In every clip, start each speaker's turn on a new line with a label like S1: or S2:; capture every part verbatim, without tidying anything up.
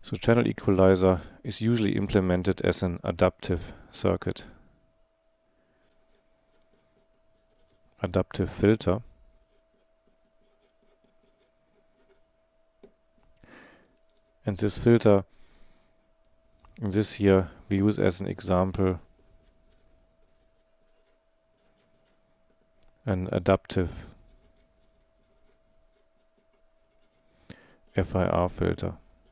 S1: So channel equalizer is usually implemented as an adaptive circuit. Adaptive filter. And this filter, in this here, we use as an example an adaptive F I R filter.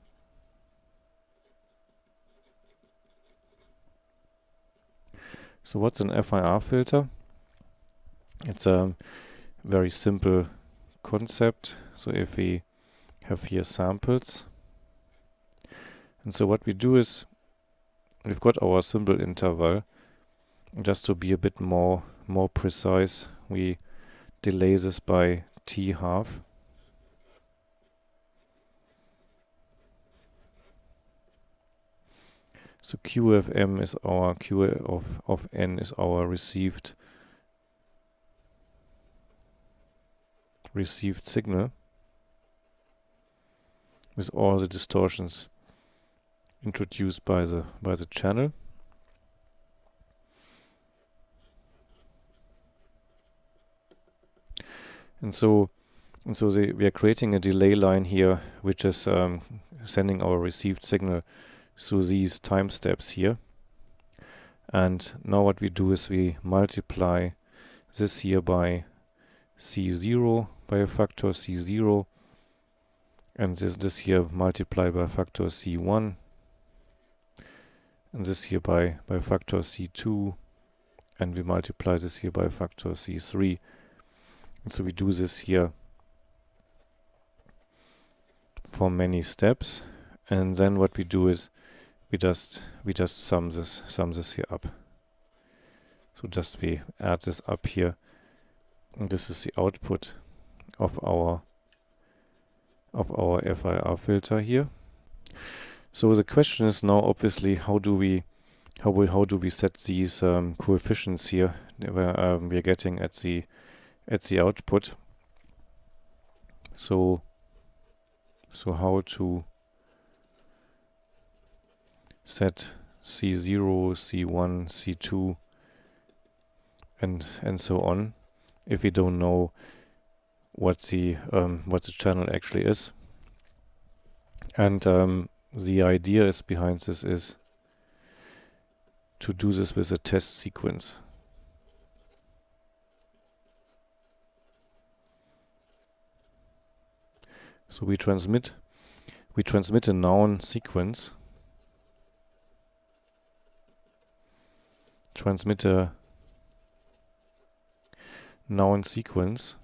S1: So what's an F I R filter? It's a very simple concept. So if we have here samples, and so what we do is, we've got our symbol interval. Just to be a bit more more precise, we delay this by t half. So Q of M is our Q of of N is our received received signal with all the distortions introduced by the by the channel. And so and so the, we are creating a delay line here, which is um, sending our received signal through these time steps here. And now what we do is we multiply this here by C zero, by a factor C zero, and this this here multiplied by a factor C one, and this here by by factor C two, and we multiply this here by factor C three. And so we do this here for many steps, and then what we do is we just we just sum this sum this here up. So just we add this up here, and this is the output of our of our F I R filter here. So the question is now obviously how do we how we how do we set these um, coefficients here where um, we are getting at the at the output. So so how to set C zero, C one, C two, and and so on, if we don't know what the um, what the channel actually is. And um, the idea is behind this is to do this with a test sequence. So we transmit we transmit a known sequence, transmit a known sequence,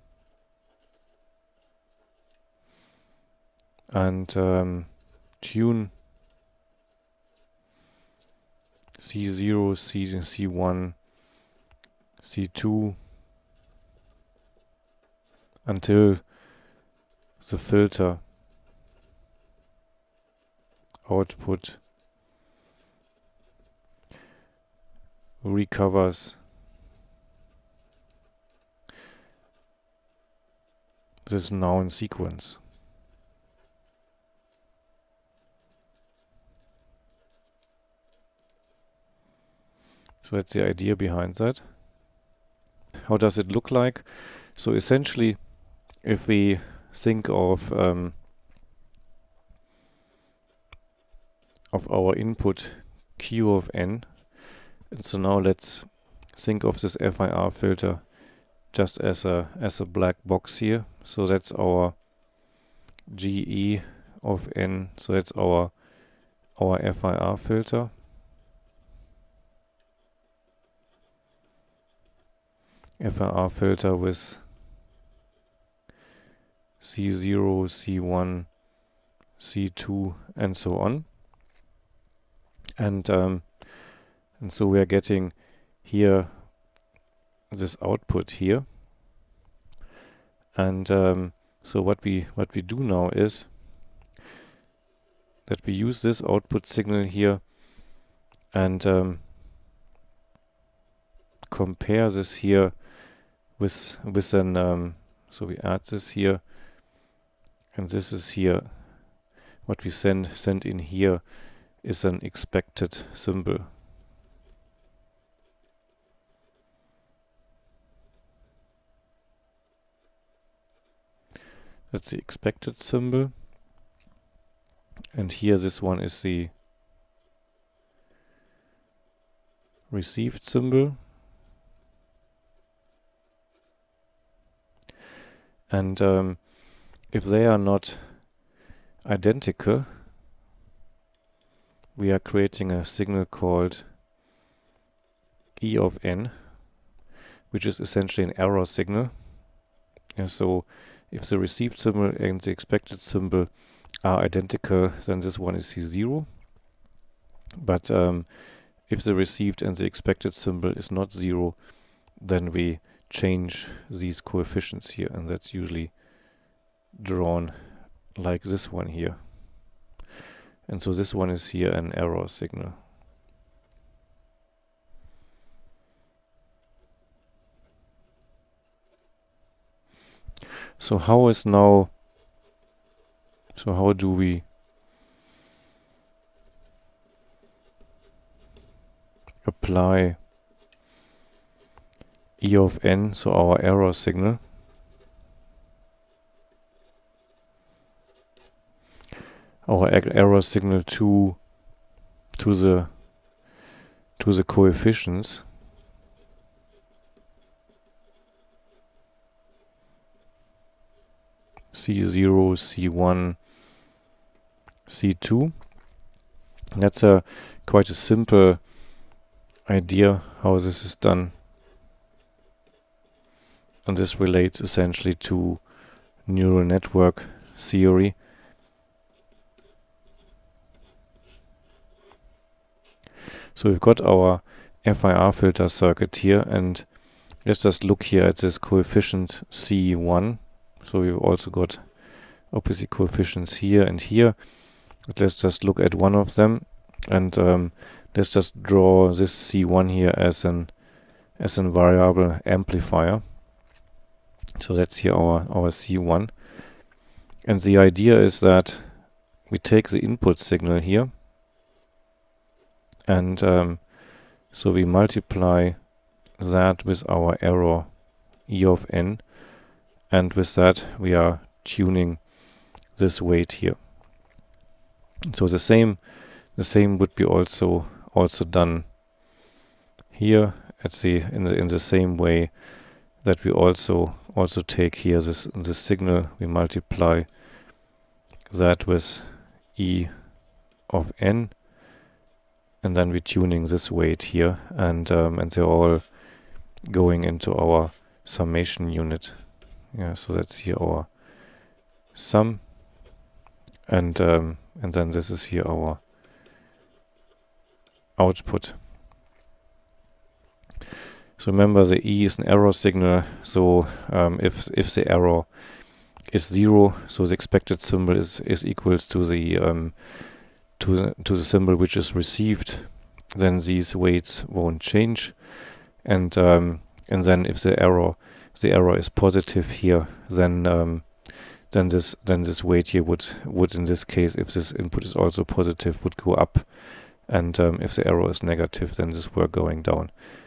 S1: and um, tune C zero, C, C1, C two until the filter output recovers this known sequence. So that's the idea behind that. How does it look like? So essentially, if we think of um, of our input Q of N, and so now let's think of this F I R filter just as a as a black box here. So that's our G E of N. So that's our our F I R filter. F I R filter with C zero, C one, C two, and so on. And um, and so we are getting here this output here. And um, so what we what we do now is that we use this output signal here and um, compare this here with with an um, so we add this here, and this is here what we send send in here is an expected symbol. That's the expected symbol, and here this one is the received symbol. And um, if they are not identical, we are creating a signal called E of n, which is essentially an error signal. And so if the received symbol and the expected symbol are identical, then this one is zero. But um, if the received and the expected symbol is not zero, then we change these coefficients here, and that's usually drawn like this one here. And so this one is here an error signal. So how is now, so how do we apply E of n, so our error signal, our error signal to to the to the coefficients? C zero, C one, C two. And that's a quite a simple idea how this is done. And this relates essentially to neural network theory. So we've got our F I R filter circuit here, and let's just look here at this coefficient C one. So we've also got obviously coefficients here and here. But let's just look at one of them, and um, let's just draw this C one here as an as a variable amplifier. So that's here our, our C one. And the idea is that we take the input signal here, and um, so we multiply that with our error E of n, and with that we are tuning this weight here. So the same the same would be also also done here at the in the in the same way that we also also take here this this signal, we multiply that with E of n, and then we're tuning this weight here, and um, and they're all going into our summation unit. Yeah, so that's here our sum, and um, and then this is here our output. So remember, the E is an error signal. So um, if if the error is zero, so the expected symbol is is equals to the um, to the to the symbol which is received, then these weights won't change. And um, and then if the error the error is positive here, then um, then this then this weight here would would in this case, if this input is also positive, would go up, and um, if the error is negative, then this were going down.